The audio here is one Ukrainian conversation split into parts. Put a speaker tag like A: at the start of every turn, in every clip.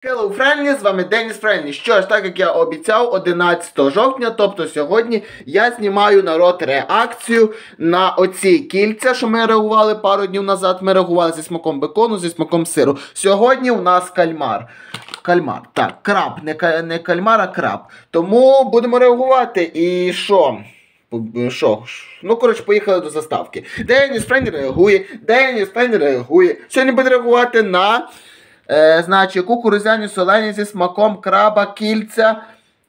A: Hello Friendly, з вами Деніс Френдлі. Що ж, так як я обіцяв, 11 жовтня, тобто сьогодні, я знімаю, народ, реакцію на оці кільця, що ми реагували пару днів назад. Ми реагували зі смаком бекону, зі смаком сиру. Сьогодні у нас кальмар. Так, краб, не кальмар, а краб. Тому будемо реагувати. І що? Ну, коротше, поїхали до заставки. Деніс Френдлі реагує. Сьогодні буде реагувати на... Значить, кукурудзяні солені зі смаком краба, кільця.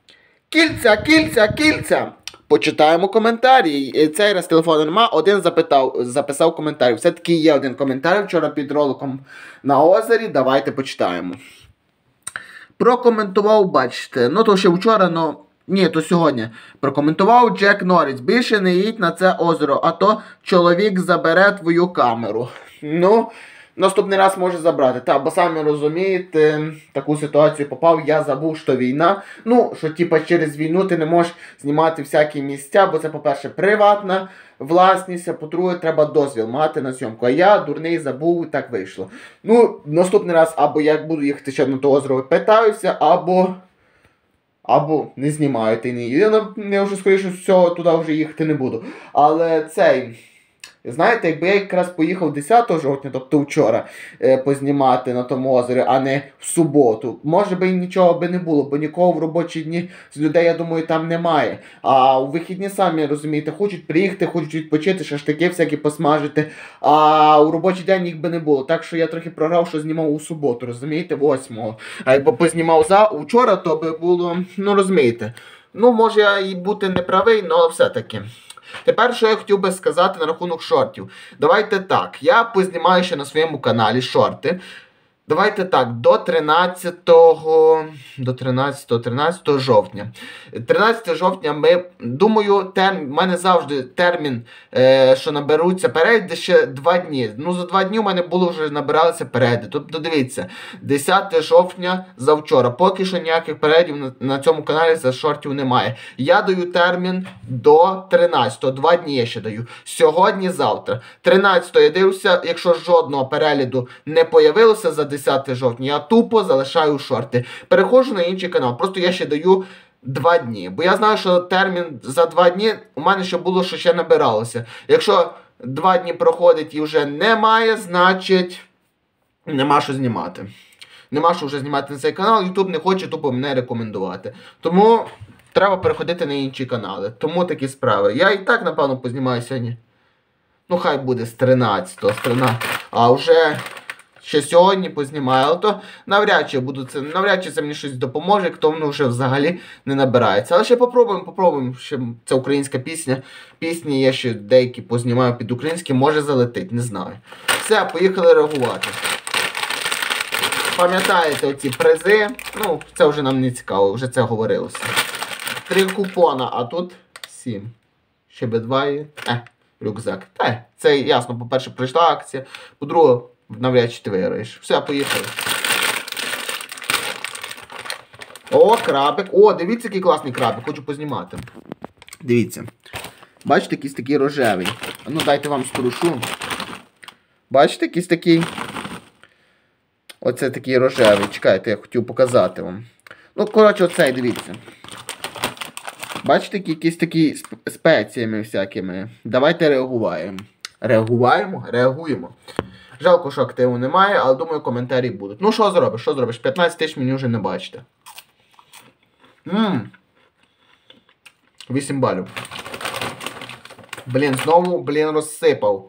A: Кільця. Почитаємо коментарі. Цей раз телефону нема, один записав коментарі. Все-таки є один коментар вчора під роликом на озері. Давайте почитаємо. Прокоментував, бачите, ну то ще вчора, ні, то сьогодні. Прокоментував Джек Норріс. Більше не їдь на це озеро, а то чоловік забере твою камеру. Ну... Наступний раз може забрати. Бо самі розумієте, таку ситуацію попав, я забув, що війна. Ну, що типа через війну ти не можеш знімати всякі місця, бо це, по-перше, приватна власність, а по-друге, треба дозвіл мати на зйомку. А я, дурний, забув, і так вийшло. Ну, наступний раз, або я буду їхати ще на то озеро, питаюся, або не знімаю, ти не їду. Я вже, скоріше всього, туди вже їхати не буду. Але знаєте, якби я якраз поїхав 10 жовтня, тобто вчора, познімати на тому озері, а не в суботу, може би і нічого би не було, бо нікого в робочі дні з людей, я думаю, там немає. А у вихідні, самі розумієте, хочуть приїхати, хочуть відпочити, шашлики всякі посмажити, а у робочий день їх би не було. Так що я трохи програв, що знімав у суботу, розумієте, 8-го. А якби познімав вчора, то би було, ну розумієте. Ну, може я і бути неправий, але все-таки. Тепер, що я хотів би сказати на рахунок шортів. Давайте так, я познімаю ще на своєму каналі шорти. Давайте так, до 13 жовтня. 13 жовтня думаю, в мене завжди термін, що наберуться перегляди, ще 2 дні. Ну, за 2 дні у мене вже набиралися перегляди. Тобто, дивіться, 10 жовтня завчора. Поки що ніяких переглядів на цьому каналі за шортів немає. Я даю термін до 13-го, 2 дні я ще даю. Сьогодні-завтра. 13-го я дивлюся, якщо жодного перегляду не появилося за 10 жовтня, я тупо залишаю шорти. Переходжу на інший канал. Просто я ще даю 2 дні. Бо я знаю, що термін за 2 дні у мене ще було, що ще набиралося. Якщо 2 дні проходить і вже немає, значить нема що знімати. Нема що вже знімати на цей канал. YouTube не хоче тупо мене рекомендувати. Тому треба переходити на інші канали. Тому такі справи. Я і так, напевно, познімаю сьогодні. Ну, хай буде з 13-го. А вже... ще сьогодні познімаю, але то навряд чи це мені щось допоможе, як то воно вже взагалі не набирається. Але ще попробуємо, ще це українська пісня. Пісні я ще деякі познімаю під українські, може залетить, не знаю. Все, поїхали реагувати. Пам'ятаєте оці призи? Ну, це вже нам не цікаво, вже це говорилося. 3 купона, а тут 7. Ще би 2 і... рюкзак. Це ясно, по-перше, прийшла акція, по-друге, навряд чи ти виграєш. Все, поїхали. О, крабик. О, дивіться, який класний крабик. Хочу познімати. Дивіться. Бачите, якийсь такий рожевий. Ну, дайте вам струшу. Бачите, якийсь такий... Оце такий рожевий. Чекайте, я хотів показати вам. Ну, коротше, оцей, дивіться. Бачите, якісь такі спеціями всякими. Давайте реагуємо. Реагуємо. Жалко, що активу немає, але думаю, коментарі будуть. Ну, що зробиш? 15 тисяч мені вже не бачите. 8 балів. Знову, розсипав.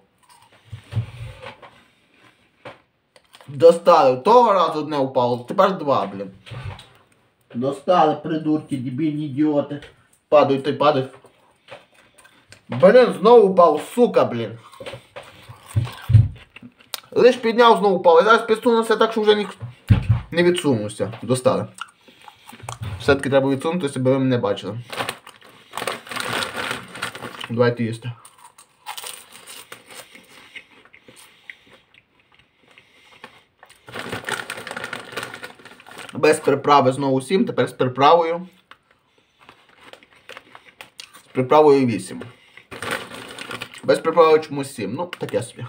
A: Достали. Того разу одне упало, тепер 2, Достали, придурки, дебільні ідіоти. Падають. Знову упав, сука, Лиш підняв, знову упав. І зараз підсунувся так, що вже не відсунувся. Достали. Все-таки треба відсунутися, бо ви мене бачили. Давайте їсти. Без приправи знову 7, тепер з приправою. З приправою 8. Без приправи чомусь 7. Ну, таке собі.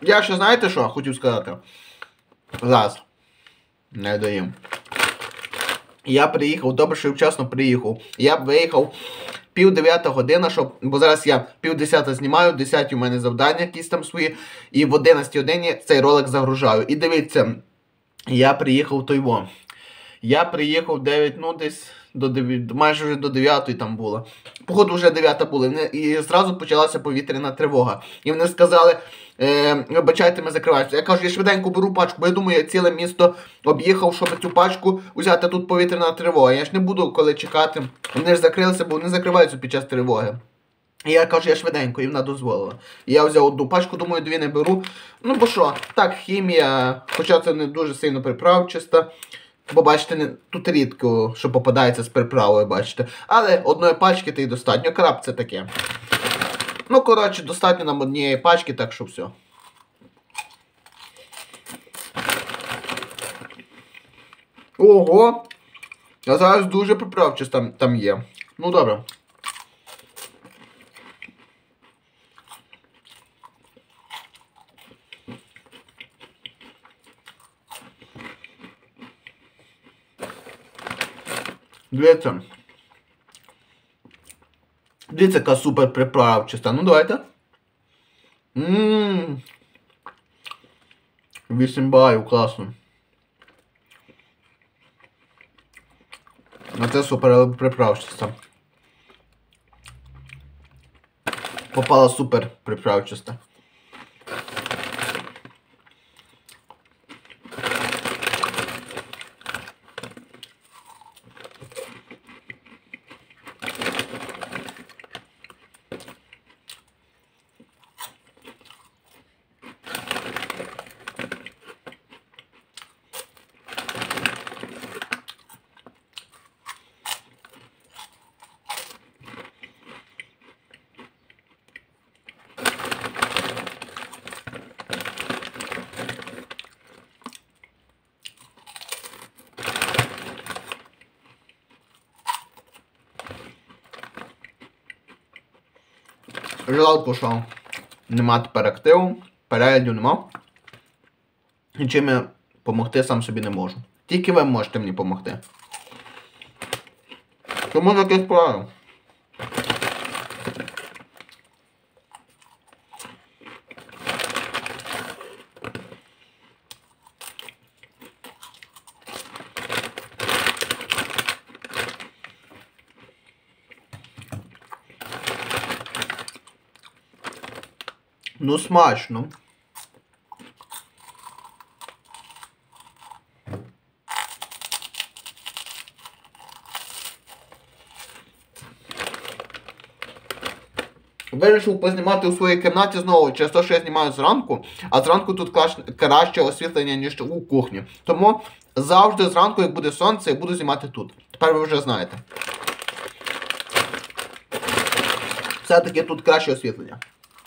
A: Я ще знаєте що хотів сказати? Зараз. Не доїм. Я приїхав, добре, що я вчасно приїхав. Я виїхав 8:30 година, бо зараз я 9:30 знімаю, 10 у мене завдання якісь там свої, і в 11 годині цей ролик загружаю. І дивіться, я приїхав Тойво. Я приїхав 9, ну десь до 9, майже вже до 9 там було. Походу вже 9 була. І зразу почалася повітряна тривога. І вони сказали, вибачайте, ми закриваємося. Я кажу, я швиденько беру пачку, бо я думаю, я ціле місто об'їхав, щоб цю пачку взяти, тут повітряна тривога. Я ж не буду коли чекати. Вони ж закрилися, бо вони закриваються під час тривоги. І я кажу, я швиденько, і вона дозволила. І я взяв одну пачку, думаю, 2 не беру. Ну бо що, так, хімія, хоча це не дуже сильно приправчиста. Бо бачите, тут рідко, що попадається з приправою, бачите. Але одної пачки то й достатньо. Краб це таке. Ну, коротше, достатньо нам однієї пачки, так що все. Ого! А зараз дуже приправчиста там є. Ну, добре. Дивіться. Дивіться, яка супер приправчиста. Ну, давайте. 8 балів, класно. А це супер приправчиста. Попала супер приправчиста. Жалко, що нема тепер активу, перегляду нема. І чим я допомогти сам собі не можу. Тільки ви можете мені допомогти. Тому таке справи. Ну, смачно. Вирішив познімати у своїй кімнаті знову, через те, що я знімаю зранку, а зранку тут краще освітлення, ніж у кухні. Тому завжди зранку, як буде сонце, я буду знімати тут. Тепер ви вже знаєте. Все-таки тут краще освітлення.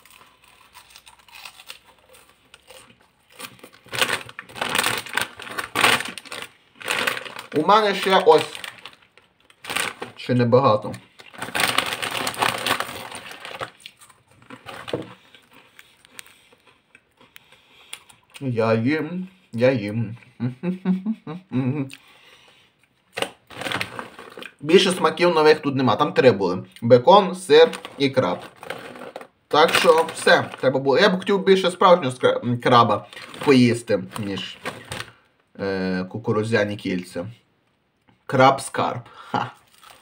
A: У мене ще ось. Ще небагато. Я їм. Більше смаків нових тут нема. Там 3 були. Бекон, сир і краб. Так що все. Треба було. Я б хотів більше справжнього краба поїсти, ніж кукурудзяні кільця. Краб-скарб. Ха.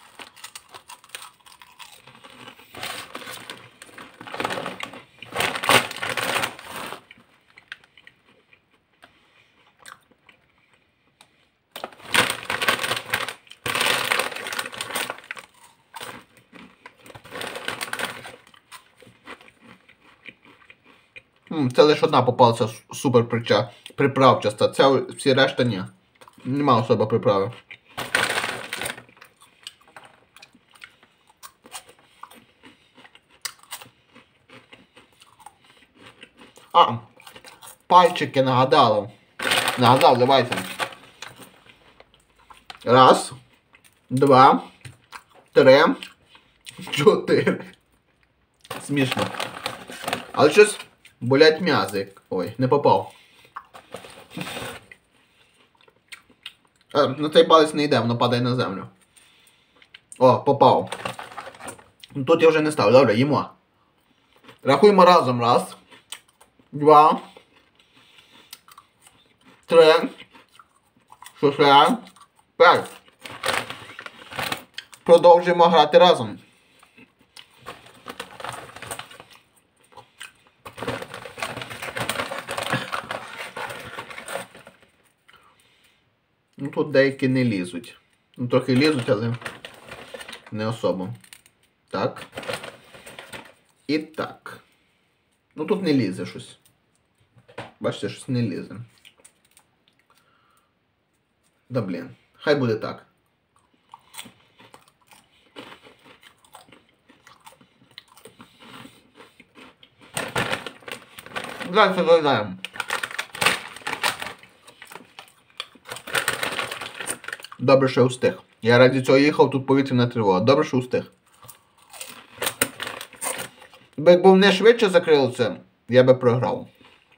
A: Це лише одна попалася супер приправчаста. Це всі решта ні. Нема особо приправи. А, пальчики нагадав, давайте. 1, 2, 3, 4. Смішно. Але щось Болять м'язи. Ой, не попав. На цей палець не йде, воно падає на землю. О, попав. Тут я вже не ставлю. Добре, їмо. Рахуємо разом. Раз. 2. 3. 4. 5. Продовжуємо грати разом. Ну тут деякі не лізуть. Ну трохи лізуть, але не особо. Так. І так. Ну тут не лізе щось. Бачите, щось не лізе. Да блін. Хай буде так. Далі доїдаємо. Добре, що встиг. Я раді цього їхав, тут повітряна тривога. Добре, що встиг. Бо якби вони швидше закрили це, я би програв.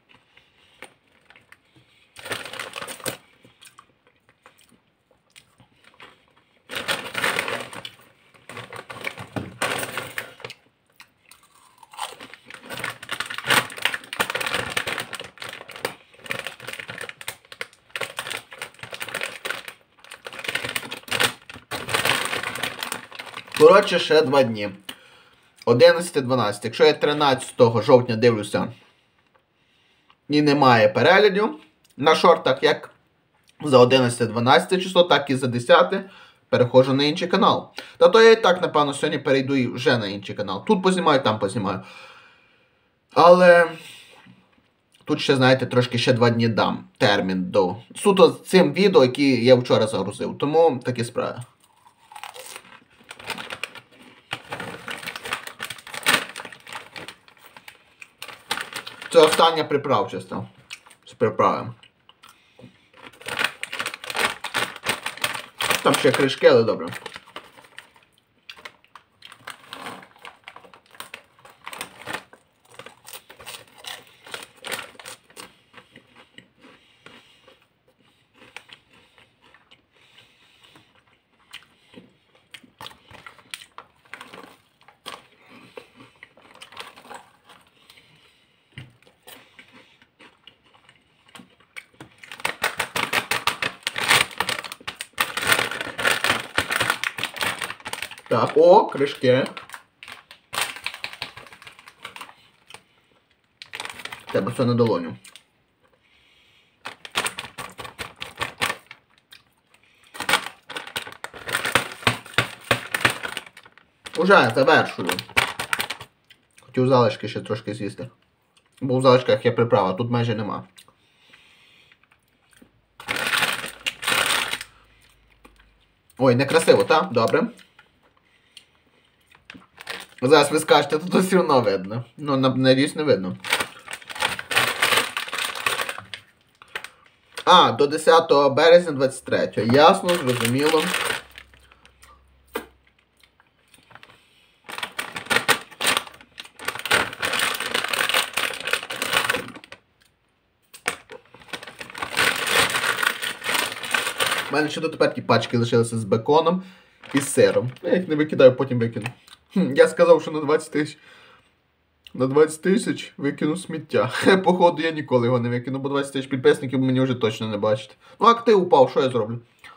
A: Коротше, ще 2 дні. 11-12. Якщо я 13 жовтня дивлюся і немає переглядів на шортах, як за 11-12 число, так і за 10 переходжу на інший канал. Та то я і так, напевно, сьогодні перейду і вже на інший канал. Тут познімаю, там познімаю. Але тут ще, знаєте, трошки ще 2 дні дам термін до суто цим відео, які я вчора загрузив. Тому такі справи. Це остання приправчаста. З приправами. Там ще кришки, але добре. Так, о, кришки. Треба все на долоню. Уже завершую. Хотів залишки ще трошки з'їсти. Бо в залишках є приправа, тут майже нема. Ой, некрасиво, так? Добре. Зараз ви скажете, тут все одно видно. Ну, надіюсь, не видно. А, до 10 березня 23. Ясно, зрозуміло. У мене ще дотепер ті пачки лишилися з беконом і з сиром. Я їх не викидаю, потім викину. Я сказав, що на 20 тисяч. На 20 тисяч викину сміття. Походу, я ніколи його не викину, бо 20 тисяч підписників мені вже точно не бачите. Ну, актив упав, що я зроблю?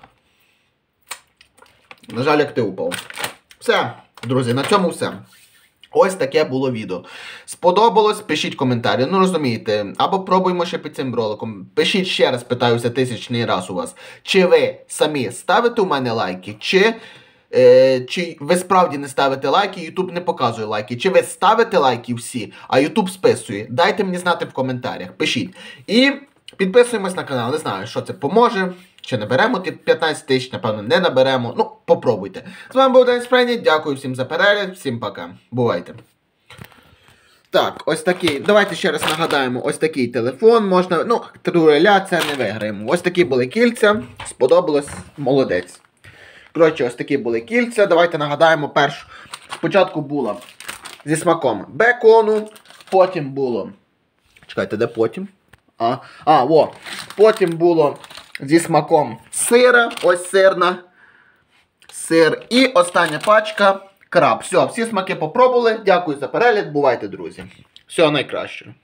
A: На жаль, актив упав. Все, друзі, на цьому все. Ось таке було відео. Сподобалось? Пишіть коментарі. Ну, розумієте, або пробуємо ще під цим роликом. Пишіть ще раз, питаюся тисячний раз у вас. Чи ви самі ставите у мене лайки, чи ви справді не ставите лайки, YouTube не показує лайки. Чи ви ставите лайки всі, а YouTube списує. Дайте мені знати в коментарях. Пишіть. І підписуємось на канал. Не знаю, що це поможе. Чи наберемо 15 тисяч, напевно, не наберемо. Ну, попробуйте. З вами був Денис Фрейні. Дякую всім за перегляд. Всім пока. Бувайте. Так, ось такий. Давайте ще раз нагадаємо. Ось такий телефон можна. Ну, труреля це не виграємо. Ось такі були кільця. Сподобалось. Молодець. Коротше, ось такі були кільця. Давайте нагадаємо спочатку було зі смаком бекону, потім було Чекайте, де потім? Потім було зі смаком сира. Ось сир. І остання пачка краб. Все, всі смаки попробували. Дякую за перегляд. Бувайте, друзі. Всього найкращого.